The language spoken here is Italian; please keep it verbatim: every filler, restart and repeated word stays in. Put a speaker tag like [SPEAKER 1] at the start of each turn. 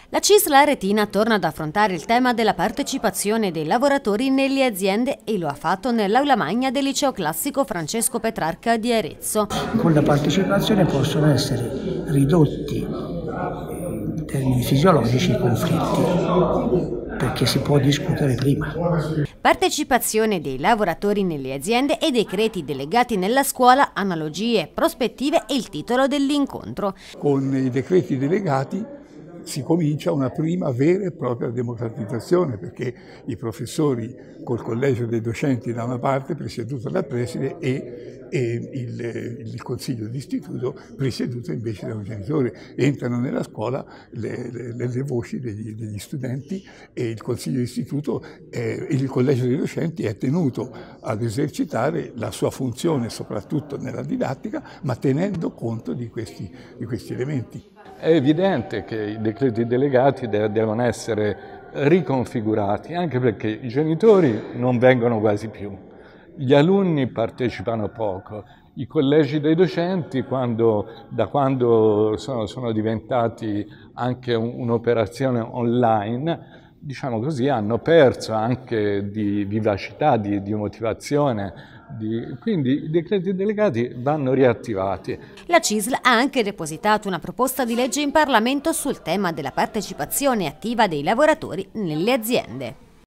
[SPEAKER 1] La C I S L Aretina torna ad affrontare il tema della partecipazione dei lavoratori nelle aziende e lo ha fatto nell'aula magna del liceo classico Francesco Petrarca di Arezzo.
[SPEAKER 2] Con la partecipazione possono essere ridotti in termini fisiologici i conflitti, perché si può discutere prima.
[SPEAKER 1] Partecipazione dei lavoratori nelle aziende e decreti delegati nella scuola, analogie, prospettive e il titolo dell'incontro.
[SPEAKER 3] Con i decreti delegati si comincia una prima vera e propria democratizzazione, perché i professori col collegio dei docenti da una parte, presieduto dal preside, e, e il, il consiglio d'istituto presieduto invece da un genitore. Entrano nella scuola le, le, le voci degli, degli studenti e il consiglio d'istituto e il collegio dei docenti è tenuto ad esercitare la sua funzione soprattutto nella didattica, ma tenendo conto di questi, di questi elementi.
[SPEAKER 4] È evidente che i decreti delegati devono essere riconfigurati, anche perché i genitori non vengono quasi più, gli alunni partecipano poco, i collegi dei docenti, quando, da quando sono, sono diventati anche un'operazione online, diciamo così, hanno perso anche di vivacità, di, di motivazione. Di, quindi i decreti delegati vanno riattivati.
[SPEAKER 1] La C I S L ha anche depositato una proposta di legge in Parlamento sul tema della partecipazione attiva dei lavoratori nelle aziende.